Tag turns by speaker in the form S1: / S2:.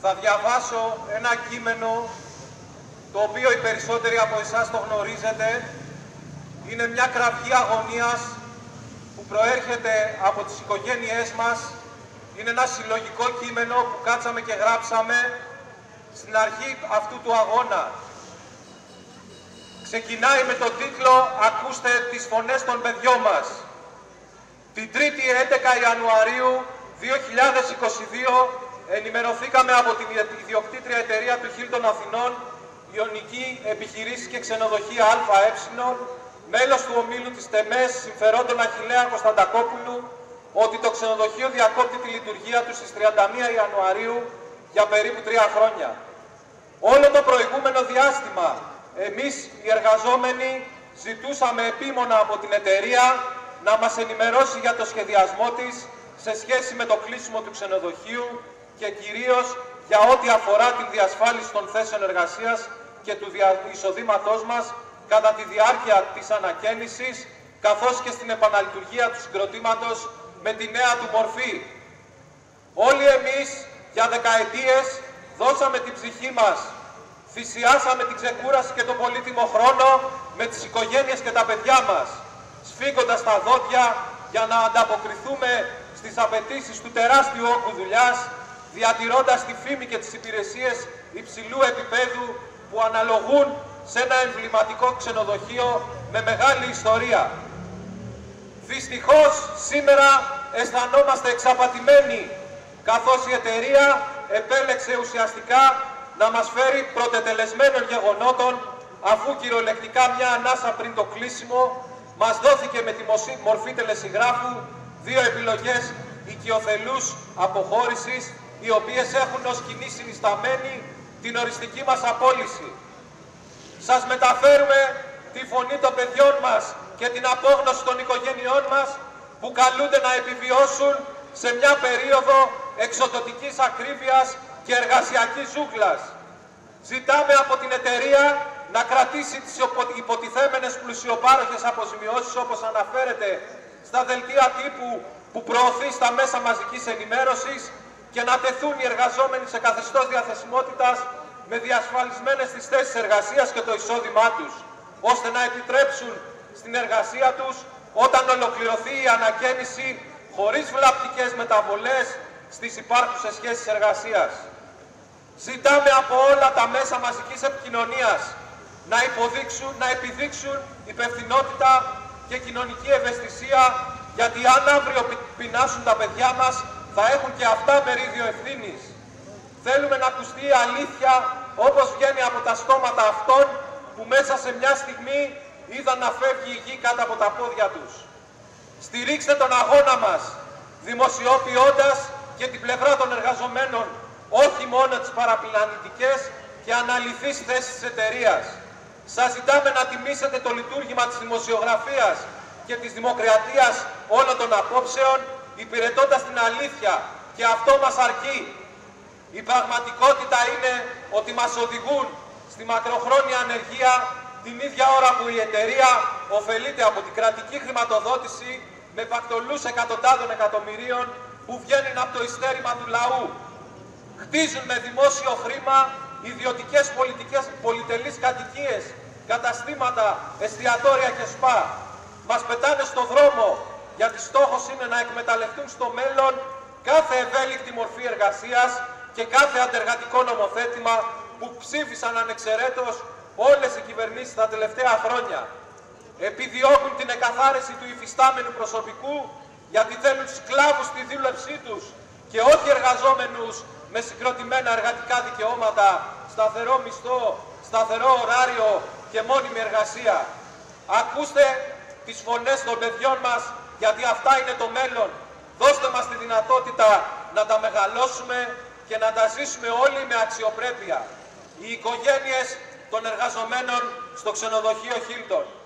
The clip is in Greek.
S1: θα διαβάσω ένα κείμενο το οποίο οι περισσότεροι από εσάς το γνωρίζετε. Είναι μια κραυγή αγωνίας που προέρχεται από τις οικογένειές μας. Είναι ένα συλλογικό κείμενο που κάτσαμε και γράψαμε στην αρχή αυτού του αγώνα. Ξεκινάει με τον τίτλο «Ακούστε τις φωνές των παιδιών μας». Την 3η 11 Ιανουαρίου 2022 ενημερωθήκαμε από την ιδιοκτήτρια εταιρεία του Hilton Αθηνών, Ιωνική Επιχειρήσεις και Ξενοδοχεία ΑΕ, μέλος του ομίλου της ΤΕΜΕΣ συμφερόντων Αχιλλέα Κωνσταντακόπουλου, ότι το ξενοδοχείο διακόπτει τη λειτουργία του στις 31 Ιανουαρίου για περίπου 3 χρόνια. Όλο το προηγούμενο διάστημα, εμείς οι εργαζόμενοι ζητούσαμε επίμονα από την εταιρεία να μας ενημερώσει για το σχεδιασμό της σε σχέση με το κλείσιμο του ξενοδοχείου και κυρίως για ό,τι αφορά την διασφάλιση των θέσεων εργασίας και του εισοδήματός μας κατά τη διάρκεια της ανακαίνησης, καθώς και στην επαναλειτουργία του συγκροτήματος με τη νέα του μορφή. Όλοι εμείς για δεκαετίες δώσαμε την ψυχή μας, θυσιάσαμε την ξεκούραση και τον πολύτιμο χρόνο με τις οικογένειες και τα παιδιά μας, σφίγγοντας τα δόντια για να ανταποκριθούμε στις απαιτήσεις του τεράστιου όγκου δουλειάς, διατηρώντας τη φήμη και τις υπηρεσίες υψηλού επίπεδου που αναλογούν σε ένα εμβληματικό ξενοδοχείο με μεγάλη ιστορία. Δυστυχώς σήμερα αισθανόμαστε εξαπατημένοι, καθώς η εταιρεία επέλεξε ουσιαστικά να μας φέρει πρωτετελεσμένων γεγονότων, αφού κυριολεκτικά μια ανάσα πριν το κλείσιμο μας δόθηκε με τη μορφή τελεσυγράφου 2 επιλογές οικειοθελούς αποχώρησης, οι οποίες έχουν ως κοινή συνισταμένη την οριστική μας απόλυση. Σας μεταφέρουμε τη φωνή των παιδιών μας και την απόγνωση των οικογένειών μας που καλούνται να επιβιώσουν σε μια περίοδο εξοδοτικής ακρίβειας και εργασιακής ζούγκλας. Ζητάμε από την εταιρεία να κρατήσει τις υποτιθέμενες πλουσιοπάροχες αποζημιώσεις όπως αναφέρεται στα δελτία τύπου που προωθεί στα μέσα μαζικής ενημέρωσης και να τεθούν οι εργαζόμενοι σε καθεστώς διαθεσιμότητας με διασφαλισμένες τις θέσεις εργασίας και το εισόδημά τους, ώστε να επιτρέψουν στην εργασία τους όταν ολοκληρωθεί η ανακαίνιση χωρίς βλαπτικές μεταβολές στις υπάρχουσες σχέσεις εργασίας. Ζητάμε από όλα τα μέσα μαζικής επικοινωνίας να επιδείξουν υπευθυνότητα και κοινωνική ευαισθησία, γιατί αν αύριο πεινάσουν τα παιδιά μας, θα έχουν και αυτά μερίδιο ευθύνης. Θέλουμε να ακουστεί η αλήθεια όπως βγαίνει από τα στόματα αυτών που μέσα σε μια στιγμή είδαν να φεύγει η γη κάτω από τα πόδια τους. Στηρίξτε τον αγώνα μας, δημοσιοποιώντας και την πλευρά των εργαζομένων, όχι μόνο τις παραπλανητικές και αναλυθείς θέσεις της εταιρείας. Σας ζητάμε να τιμήσετε το λειτουργήμα της δημοσιογραφίας και της δημοκρατίας όλων των απόψεων, υπηρετώντας την αλήθεια, και αυτό μας αρκεί. Η πραγματικότητα είναι ότι μας οδηγούν στη μακροχρόνια ανεργία την ίδια ώρα που η εταιρεία ωφελείται από την κρατική χρηματοδότηση με πακτολούς εκατοντάδων εκατομμυρίων που βγαίνουν από το ειστέρημα του λαού. Χτίζουν με δημόσιο χρήμα ιδιωτικές πολυτελείς κατοικίες, καταστήματα, εστιατόρια και σπα. Μας πετάνε στο δρόμο γιατί στόχος είναι να εκμεταλλευτούν στο μέλλον κάθε ευέλικτη μορφή εργασίας και κάθε αντεργατικό νομοθέτημα που ψήφισαν ανεξαιρέτως όλες οι κυβερνήσεις τα τελευταία χρόνια. Επιδιώκουν την εκαθάριση του υφιστάμενου προσωπικού γιατί θέλουν σκλάβους στη δούλευσή τους και όχι εργαζόμενους με συγκροτημένα εργατικά δικαιώματα, σταθερό μισθό, σταθερό ωράριο και μόνιμη εργασία. Ακούστε τις φωνές των παιδιών μας, γιατί αυτά είναι το μέλλον. Δώστε μας τη δυνατότητα να τα μεγαλώσουμε και να τα ζήσουμε όλοι με αξιοπρέπεια. Οι οικογένειες των εργαζομένων στο ξενοδοχείο Hilton.